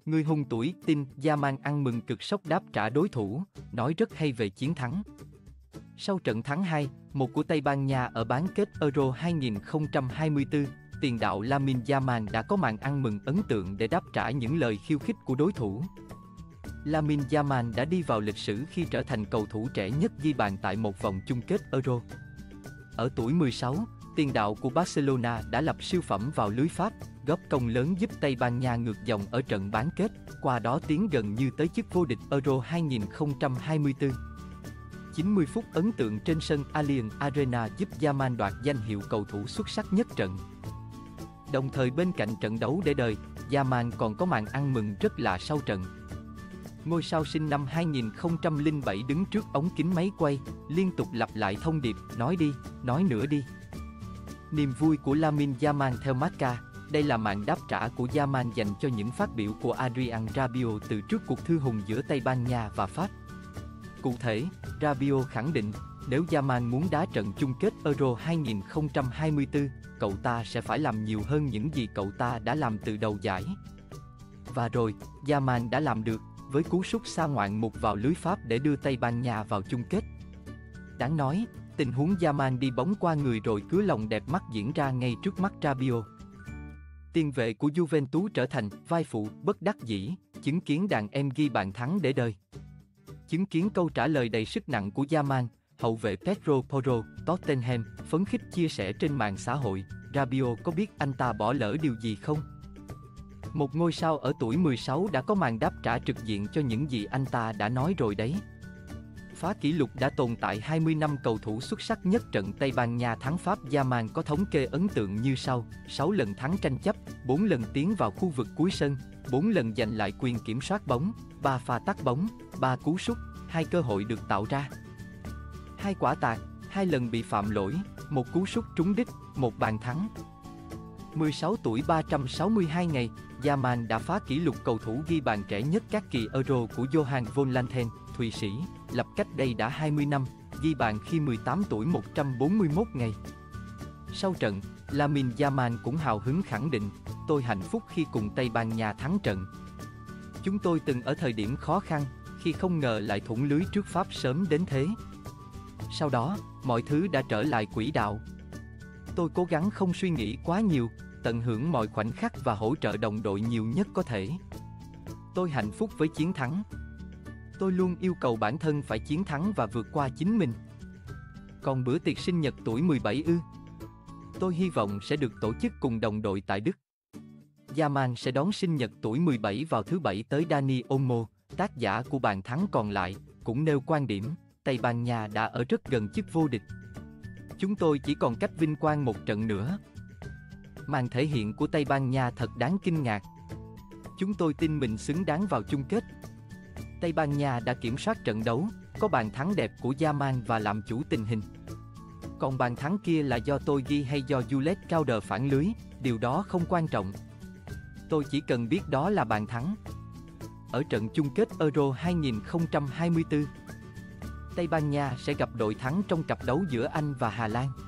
Người hùng tuổi tin Yaman ăn mừng cực sốc đáp trả đối thủ, nói rất hay về chiến thắng. Sau trận thắng 2-1 của Tây Ban Nha ở bán kết Euro 2024, tiền đạo Lamine Yamal đã có màn ăn mừng ấn tượng để đáp trả những lời khiêu khích của đối thủ. Lamine Yamal đã đi vào lịch sử khi trở thành cầu thủ trẻ nhất ghi bàn tại một vòng chung kết Euro. Ở tuổi 16, tiền đạo của Barcelona đã lập siêu phẩm vào lưới Pháp, góp công lớn giúp Tây Ban Nha ngược dòng ở trận bán kết, qua đó tiến gần như tới chức vô địch Euro 2024. 90 phút ấn tượng trên sân Allianz Arena giúp Yamal đoạt danh hiệu cầu thủ xuất sắc nhất trận. Đồng thời bên cạnh trận đấu để đời, Yamal còn có màn ăn mừng rất lạ sau trận. Ngôi sao sinh năm 2007 đứng trước ống kính máy quay, liên tục lặp lại thông điệp, nói đi, nói nữa đi. Niềm vui của Lamine Yamal theo Marca, đây là màn đáp trả của Yamal dành cho những phát biểu của Adrien Rabiot từ trước cuộc thư hùng giữa Tây Ban Nha và Pháp. Cụ thể, Rabiot khẳng định, nếu Yamal muốn đá trận chung kết Euro 2024, cậu ta sẽ phải làm nhiều hơn những gì cậu ta đã làm từ đầu giải. Và rồi, Yamal đã làm được, với cú sút xa ngoạn mục vào lưới Pháp để đưa Tây Ban Nha vào chung kết. Đáng nói, tình huống Yamal đi bóng qua người rồi cứa lòng đẹp mắt diễn ra ngay trước mắt Rabiot. Tiền vệ của Juventus trở thành vai phụ bất đắc dĩ, chứng kiến đàn em ghi bàn thắng để đời. Chứng kiến câu trả lời đầy sức nặng của Yamal, hậu vệ Pedro Porro, Tottenham, phấn khích chia sẻ trên mạng xã hội, Rabiot có biết anh ta bỏ lỡ điều gì không? Một ngôi sao ở tuổi 16 đã có màn đáp trả trực diện cho những gì anh ta đã nói rồi đấy. Phá kỷ lục đã tồn tại 20 năm cầu thủ xuất sắc nhất trận Tây Ban Nha thắng Pháp. Yamal có thống kê ấn tượng như sau: 6 lần thắng tranh chấp, 4 lần tiến vào khu vực cuối sân, 4 lần giành lại quyền kiểm soát bóng, 3 pha tắt bóng, 3 cú sút, 2 cơ hội được tạo ra, 2 quả tạt, 2 lần bị phạm lỗi, 1 cú sút trúng đích, 1 bàn thắng. 16 tuổi 362 ngày, Yamal đã phá kỷ lục cầu thủ ghi bàn trẻ nhất các kỳ Euro của Johan Volanthen, Thụy Sĩ, lập cách đây đã 20 năm, ghi bàn khi 18 tuổi 141 ngày. Sau trận, Lamine Yamal cũng hào hứng khẳng định, tôi hạnh phúc khi cùng Tây Ban Nha thắng trận. Chúng tôi từng ở thời điểm khó khăn, khi không ngờ lại thủng lưới trước Pháp sớm đến thế. Sau đó, mọi thứ đã trở lại quỹ đạo. Tôi cố gắng không suy nghĩ quá nhiều, tận hưởng mọi khoảnh khắc và hỗ trợ đồng đội nhiều nhất có thể. Tôi hạnh phúc với chiến thắng. Tôi luôn yêu cầu bản thân phải chiến thắng và vượt qua chính mình. Còn bữa tiệc sinh nhật tuổi 17 ư? Tôi hy vọng sẽ được tổ chức cùng đồng đội tại Đức. Yamal sẽ đón sinh nhật tuổi 17 vào thứ Bảy tới. Dani Olmo, tác giả của bàn thắng còn lại, cũng nêu quan điểm, Tây Ban Nha đã ở rất gần chức vô địch. Chúng tôi chỉ còn cách vinh quang một trận nữa. Màn thể hiện của Tây Ban Nha thật đáng kinh ngạc. Chúng tôi tin mình xứng đáng vào chung kết. Tây Ban Nha đã kiểm soát trận đấu, có bàn thắng đẹp của Yamal và làm chủ tình hình. Còn bàn thắng kia là do tôi ghi hay do Jules Koundé phản lưới, điều đó không quan trọng. Tôi chỉ cần biết đó là bàn thắng. Ở trận chung kết Euro 2024, Tây Ban Nha sẽ gặp đội thắng trong cặp đấu giữa Anh và Hà Lan.